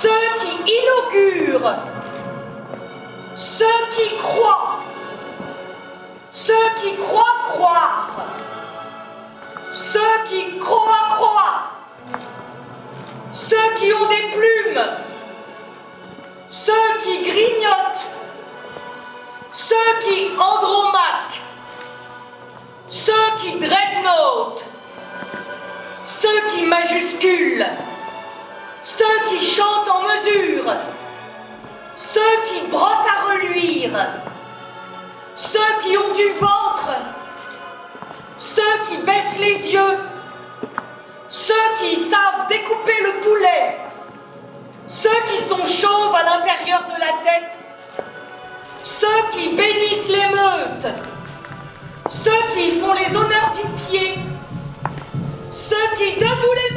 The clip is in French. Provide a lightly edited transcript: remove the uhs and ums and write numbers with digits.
ceux qui inaugurent, ceux qui croient, ceux qui croient croire, ceux qui croient croire, ceux qui ont des plumes, ceux qui grignotent, ceux qui andromaquent, ceux qui dreadnought, ceux qui majusculent, ceux qui chantent en mesure, ceux qui brossent à reluire, ceux qui ont du ventre, ceux qui baissent les yeux, ceux qui savent découper le poulet, ceux qui sont chauves à l'intérieur de la tête, ceux qui bénissent l'émeute, ceux qui font les honneurs du pied, ceux qui debout les